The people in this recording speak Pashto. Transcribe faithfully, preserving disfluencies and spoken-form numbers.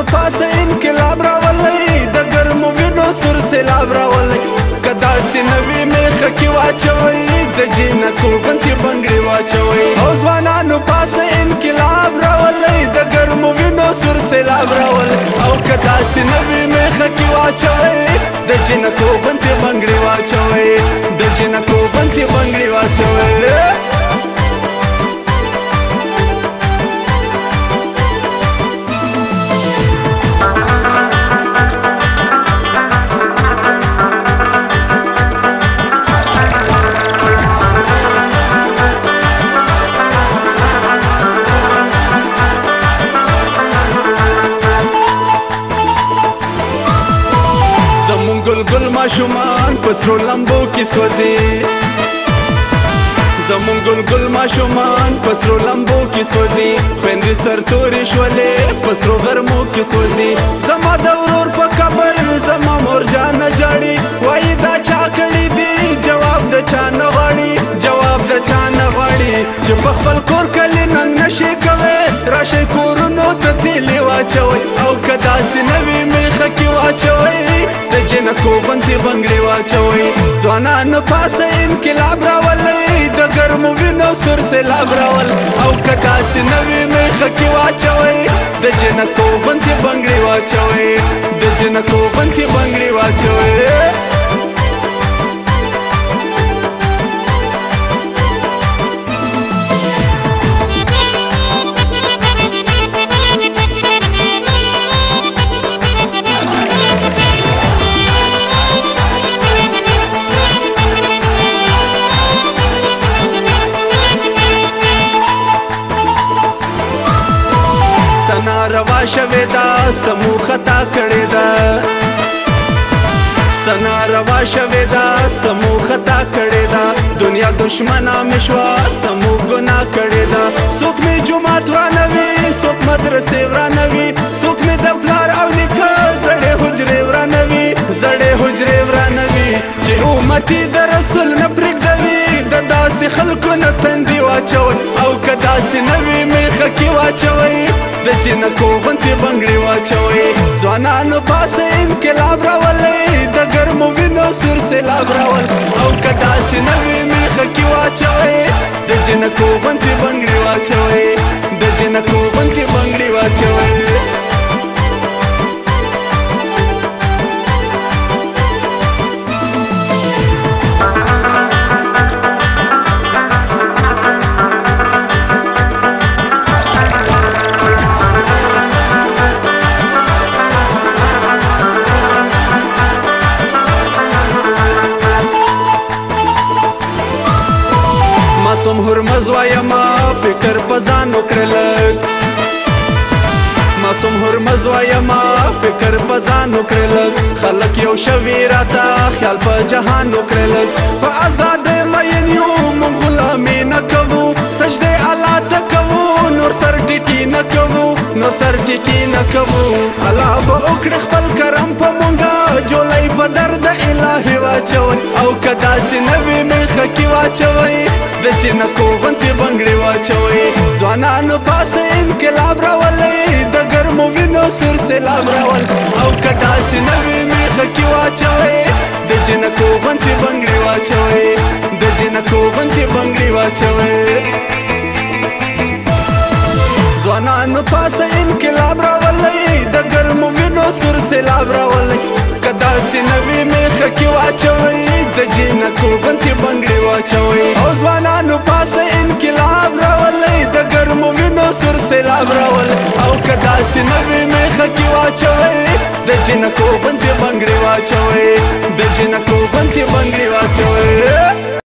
ځوانانو پاسه انقلاب راولئ د ګرمو وینو سور سیلاب راولئ که داسې نه وي میخه کې واچوئ د جینکو بنتې بنګړې واچوئ او ځوانانو پاسه انقلاب راولئ د ګرمو وینو سور سیلاب راولئ او که داسې نه وي میخه کې واچوئ د جینکو بنتې بنګړې واچوئ د جینکو بنتې بنګړې واچوئ ګل ماشومان په سرو لمبو کې سوځي زمون ګل ګل ماشومان په سرو لمبو کې سوځي خویندې سرتورې شولې په سرو غرمو کې سوځي زما د ورور په قبر زما مور جانه جاړي وایي دا چا کړي دي جواب د چا نه غواړي جواب د چا نه غواړي چې په خپل کور کلي ننګ نشي کوئ راشئ کورونو ته تیلې واچوئ او که داسې نه وي میخه کې واچوئ د جینکو بنتې بنګړې واچوئ ځوانانو پاسه انقلاب راولئ د ګرمو وینو سور سیلاب راولئ او که داسې نه وي میخه کې واچوئ د جینکو بنتې بنګړې واچوئ د جینکو بنتې بنګړې واچوئ روا شوې ده سمو خطا کړې ده سنا روا شوې ده سمو خطا کړې ده دنیا دشمنه مې شوه سمو ګناه کړې ده څوک مې جومات ورانوي څوک مدرسې ورانوي څوک مې د پلار او نیکه زړې حجرې ورانوي زړې حجرې ورانوي چې امتي د رسول نه پرېږدوي د داسې خلکو نه تندي واچوئ او که داسې نه وي میخه کې واچوئ د جینکو بنتې بنګړې واچوئ ځوانانو پاسه انقلاب راولئ د ګرمو وینو سور سیلاب راولئ او که داسې نه وي میخه کې واچوئ د جینکو بنتې بنګړې واچوئ د جینکو بنتې بنګړې واچوئ هرمز وایما فکر په ځان وکړه لږ معصوم هرمز وایما فکر په ځان وکړه لږ خلک یو شوي راته خیال په جهان وکړه لږ په ازادۍ مین یو موږ غلامي نه کوو سجدې الله ته کوو نور سر ټیټي نه کوو نور سر ټیټي نه کوو الله به وکړي خپل کرم په مونږه جولی په درد الهي واچوئ او که داسې نه وي میخه کې واچوئ د جینکو بنتې بنګړې واچوئ ځوانانو پاسه انقلاب راولئ د ګرمو وینو سور سیلاب راولئ او که داسې نه وي میخه کې واچوئ د جینکو بنتې بنګړې واچوئ د جینکو بنتې بنګړې واچوئ ځوانانو پاسه انقلاب راولئ د ګرمو وینو سور سیلاب راولئ که داسې نه وي میخه کې واچوئ د جینکو بنتې بنګړې واچوئ او ځوانانو پاسه انقلاب راولئ د ګرمو وینو سور سیلاب راولئ او که داسې نه وي میخه کې واچوئ د جینکو بنتې بنګړې واچوئ د جینکو